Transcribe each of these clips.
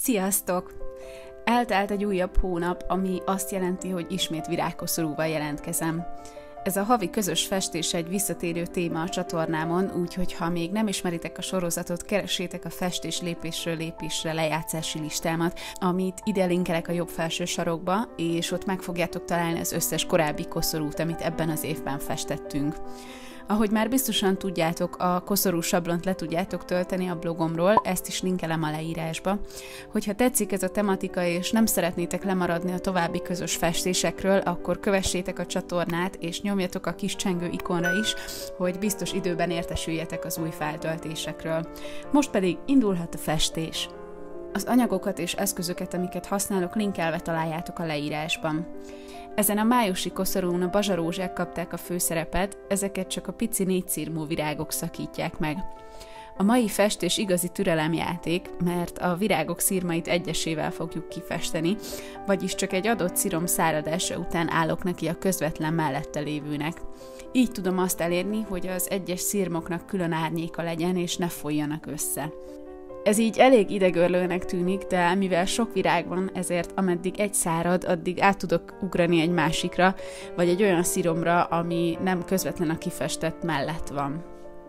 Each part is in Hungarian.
Sziasztok! Eltelt egy újabb hónap, ami azt jelenti, hogy ismét virágkoszorúval jelentkezem. Ez a havi közös festés egy visszatérő téma a csatornámon, úgyhogy ha még nem ismeritek a sorozatot, keressétek a festés lépésről lépésre lejátszási listámat, amit ide linkelek a jobb felső sarokba, és ott meg fogjátok találni az összes korábbi koszorút, amit ebben az évben festettünk. Ahogy már biztosan tudjátok, a koszorú sablont le tudjátok tölteni a blogomról, ezt is linkelem a leírásba. Hogyha tetszik ez a tematika, és nem szeretnétek lemaradni a további közös festésekről, akkor kövessétek a csatornát, és nyomjatok a kis csengő ikonra is, hogy biztos időben értesüljetek az új feltöltésekről. Most pedig indulhat a festés! Az anyagokat és eszközöket, amiket használok, linkelve találjátok a leírásban. Ezen a májusi koszorún a bazsarózsák kapták a főszerepet, ezeket csak a pici négyszirmú virágok szakítják meg. A mai festés igazi türelemjáték, mert a virágok szirmait egyesével fogjuk kifesteni, vagyis csak egy adott szirom száradása után állok neki a közvetlen mellette lévőnek. Így tudom azt elérni, hogy az egyes szirmoknak külön árnyéka legyen és ne folyjanak össze. Ez így elég idegörlőnek tűnik, de mivel sok virág van, ezért ameddig egy szárad, addig át tudok ugrani egy másikra, vagy egy olyan sziromra, ami nem közvetlen a kifestett mellett van.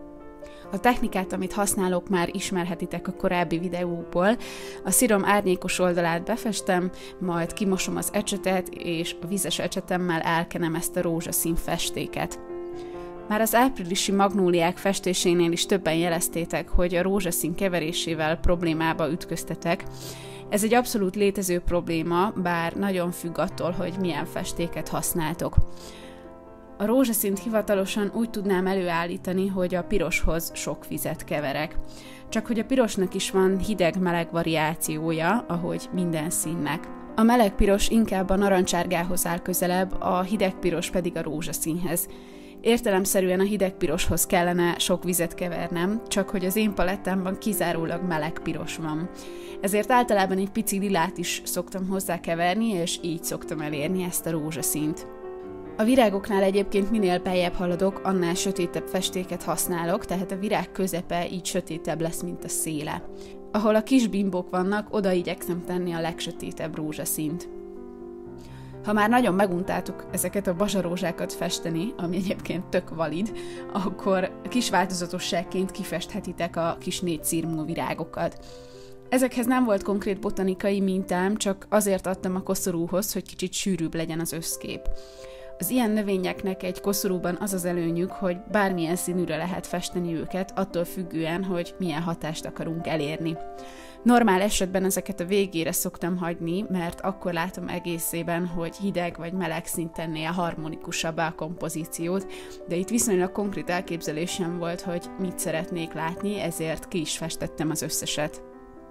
A technikát, amit használok, már ismerhetitek a korábbi videóból. A szirom árnyékos oldalát befestem, majd kimosom az ecsetet, és a vízes ecsetemmel elkenem ezt a rózsaszín festéket. Már az áprilisi magnóliák festésénél is többen jeleztétek, hogy a rózsaszín keverésével problémába ütköztetek. Ez egy abszolút létező probléma, bár nagyon függ attól, hogy milyen festéket használtok. A rózsaszínt hivatalosan úgy tudnám előállítani, hogy a piroshoz sok vizet keverek. Csak hogy a pirosnak is van hideg-meleg variációja, ahogy minden színnek. A meleg piros inkább a narancsárgához áll közelebb, a hideg piros pedig a rózsaszínhez. Értelemszerűen a hidegpiroshoz kellene sok vizet kevernem, csak hogy az én palettámban kizárólag meleg piros van. Ezért általában egy pici lilát is szoktam hozzá keverni, és így szoktam elérni ezt a rózsaszínt. A virágoknál egyébként minél beljebb haladok, annál sötétebb festéket használok, tehát a virág közepe így sötétebb lesz, mint a széle. Ahol a kis bimbók vannak, oda igyekszem tenni a legsötétebb rózsaszínt. Ha már nagyon meguntátok ezeket a bazsarózsákat festeni, ami egyébként tök valid, akkor kis változatosságként kifesthetitek a kis négyszirmú virágokat. Ezekhez nem volt konkrét botanikai mintám, csak azért adtam a koszorúhoz, hogy kicsit sűrűbb legyen az összkép. Az ilyen növényeknek egy koszorúban az az előnyük, hogy bármilyen színűre lehet festeni őket, attól függően, hogy milyen hatást akarunk elérni. Normál esetben ezeket a végére szoktam hagyni, mert akkor látom egészében, hogy hideg vagy meleg szinten néha harmonikusabbá a kompozíciót, de itt viszonylag konkrét elképzelésem volt, hogy mit szeretnék látni, ezért ki is festettem az összeset.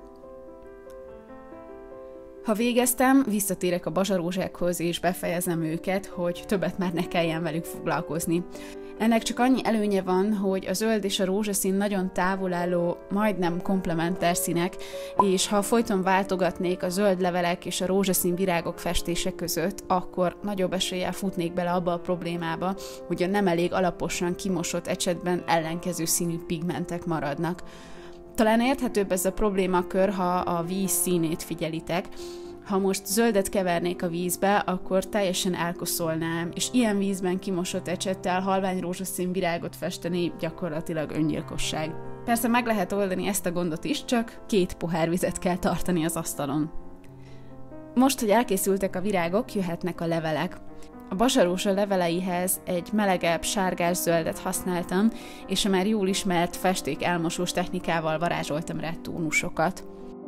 Ha végeztem, visszatérek a bazsarózsákhoz és befejezem őket, hogy többet már ne kelljen velük foglalkozni. Ennek csak annyi előnye van, hogy a zöld és a rózsaszín nagyon távol álló, majdnem komplementer színek, és ha folyton váltogatnék a zöld levelek és a rózsaszín virágok festése között, akkor nagyobb eséllyel futnék bele abba a problémába, hogy a nem elég alaposan kimosott ecsetben ellenkező színű pigmentek maradnak. Talán érthetőbb ez a problémakör, ha a víz színét figyelitek. Ha most zöldet kevernék a vízbe, akkor teljesen elkoszolnám, és ilyen vízben kimosott ecsettel halvány rózsaszín virágot festeni gyakorlatilag öngyilkosság. Persze meg lehet oldani ezt a gondot is, csak 2 pohár vizet kell tartani az asztalon. Most, hogy elkészültek a virágok, jöhetnek a levelek. A bazsarózsa leveleihez egy melegebb, sárgás-zöldet használtam, és a már jól ismert festék elmosós technikával varázsoltam rá tónusokat.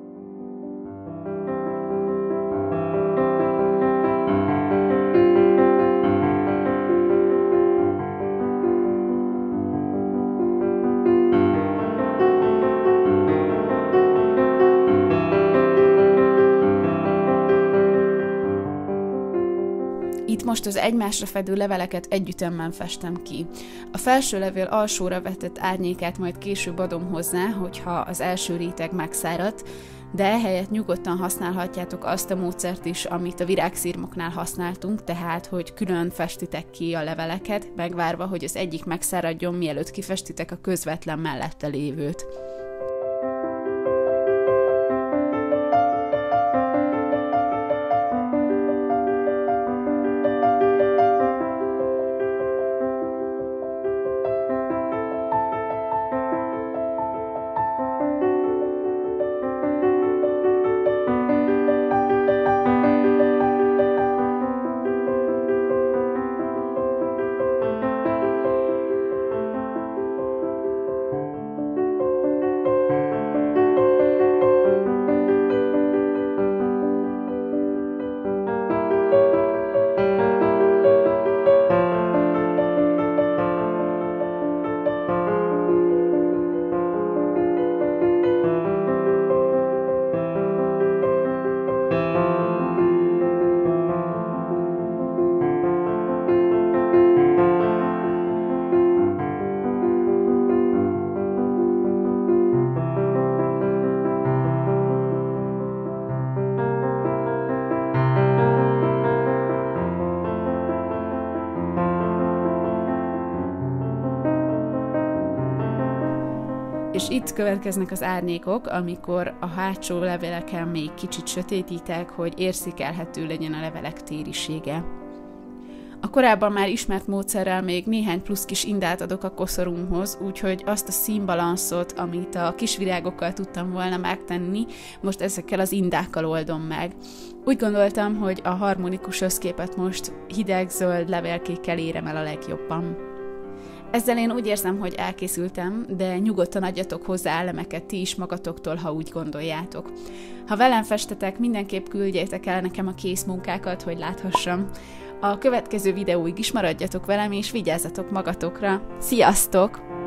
Itt most az egymásra fedő leveleket együttemben festem ki. A felső levél alsóra vetett árnyékát majd később adom hozzá, hogyha az első réteg megszáradt, de ehelyett nyugodtan használhatjátok azt a módszert is, amit a virágszirmoknál használtunk, tehát, hogy külön festitek ki a leveleket, megvárva, hogy az egyik megszáradjon, mielőtt kifestitek a közvetlen mellette lévőt. itt következnek az árnyékok, amikor a hátsó leveleken még kicsit sötétítek, hogy érzékelhető legyen a levelek térisége. A korábban már ismert módszerrel még néhány plusz kis indát adok a koszorúmhoz, úgyhogy azt a színbalanszot, amit a kis virágokkal tudtam volna megtenni, most ezekkel az indákkal oldom meg. Úgy gondoltam, hogy a harmonikus összképet most hideg-zöld levélkékkel érem el a legjobban. Ezzel én úgy érzem, hogy elkészültem, de nyugodtan adjatok hozzá elemeket ti is magatoktól, ha úgy gondoljátok. Ha velem festetek, mindenképp küldjétek el nekem a készmunkákat, hogy láthassam. A következő videóig is maradjatok velem, és vigyázzatok magatokra. Sziasztok!